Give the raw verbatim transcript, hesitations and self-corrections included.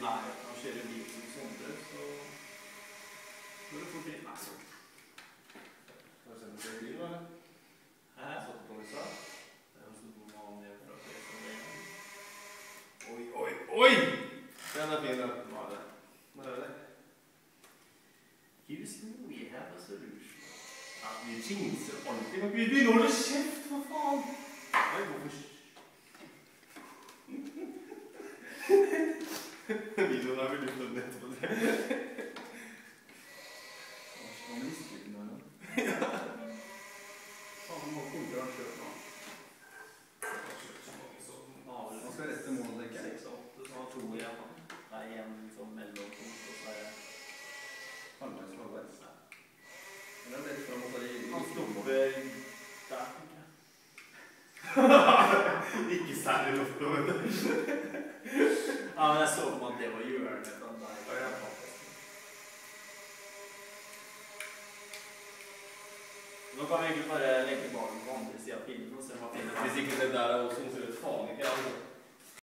nærheten av å kjøre bil som Sondre, så går det fort inn. Nei, så. Har du sett en kjøre bil, eller? Hæ? Satt på i stad? Det er jo sånn noen vanlige fra Fredrikstad. Oi, oi, oi! Den er fin, den. Hva er det? Hva er det? Houston, we have a solution. Ja, vi jinxer alltid. Kan ikke vi begynne å holde kjeft, for faen? Nei, hvorfor? Videoen er veldig funnet etterpå det. Man lister ikke noe nå. Ja. Faen, må kontra han kjørt nå. Han skal rette målet, ikke? seks og åtte, så har to igjen. Det er en sånn mellompunkt, og så er det halvveis, halvveis. Eller er det litt frem og så er det... Han stopper der, tenker jeg. Ikke særlig loftet, vet du. Ja, men jeg så på at det var hjørnet den der. Ja, ja, faktisk. Nå kan vi egentlig bare legge barnen på andre siden av pinnen og se hva pinnen er. Hvis ikke det der er også, så vet faen ikke jeg.